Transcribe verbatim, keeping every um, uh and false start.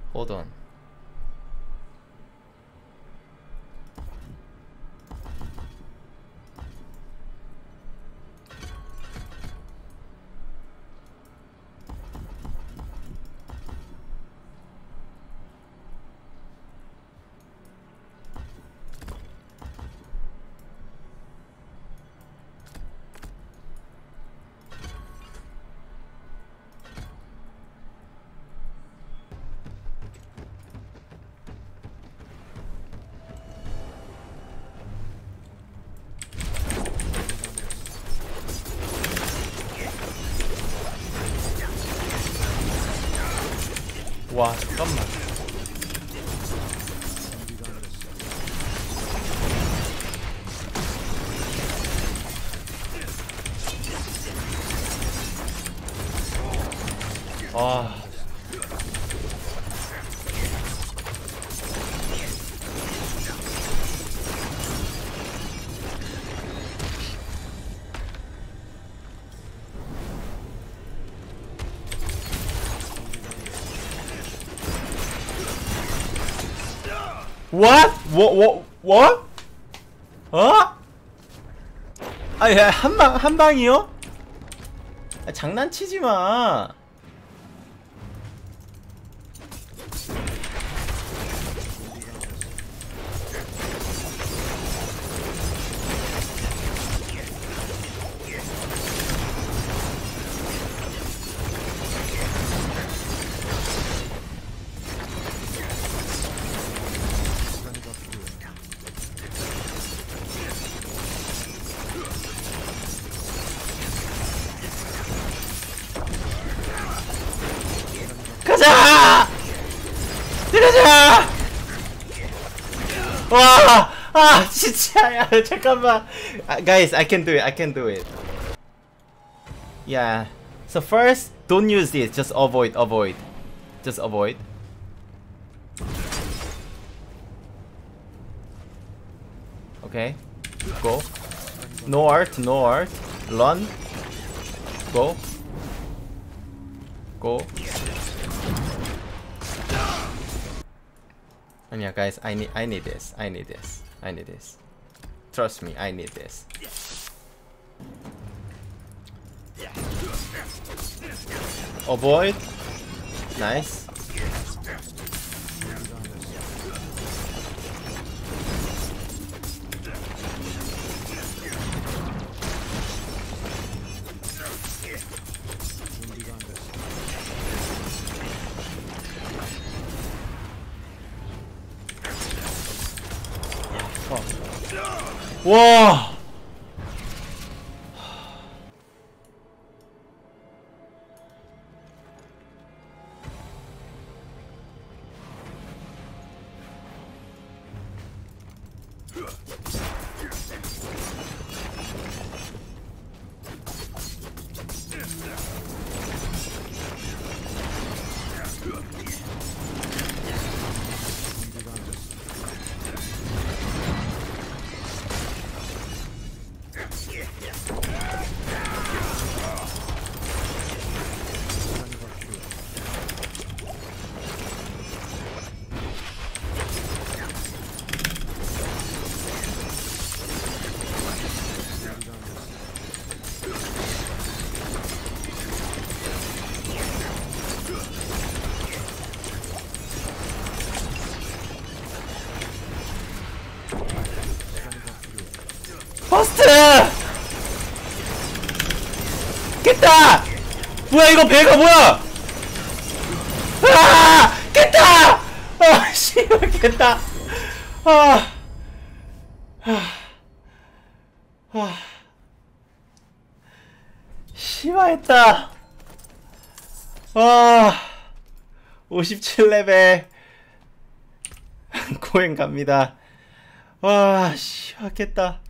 Hold on. 와 잠깐만. 아 What? What? What? What? 어? 아, 야, 한 방, 한 방이요? 아, 장난치지 마. 가자! 때려자! 와! 아, 진짜. 야, 잠깐만. Uh, guys, I can do it. I can do it. Yeah. So first, don't use this. Just avoid, avoid. Just avoid. Okay. Go. No art, no art. Run. Go. Go. And yeah, guys, I need, I need this. I need this. I need this. Trust me, I need this. Avoid. Nice. 와! 버스트! 깼다! 뭐야 이거 배가 뭐야! 아! 깼다! 아 씨발 깼다! 아! 아! 아! 씨발 했다! 아! 오십칠 레벨 고행 갑니다. 와 씨발 깼다.